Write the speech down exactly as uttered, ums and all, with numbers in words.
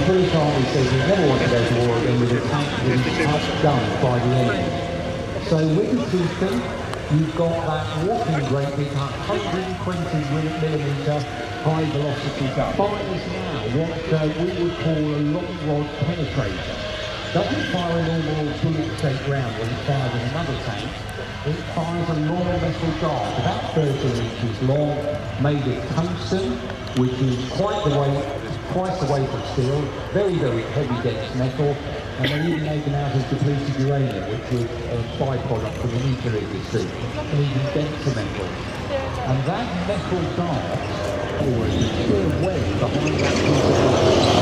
British Army says he never wants to go to war again with a tank that is outgunned by the enemy. So with the Chieftain, you've got that whopping great big one hundred twenty millimeter high velocity gun. Fires now what uh, we would call a long rod penetrator. Doesn't fire a normal bullet-shaped round when it fires in another tank. It fires a long metal dart, about thirteen inches long, made of tungsten, which is quite the weight, twice the weight of steel, very, very heavy dense metal, and they even made them out of depleted uranium, which was a byproduct from the nuclear industry, and even denser metal. And that metal dart, or a secure web behind that piece of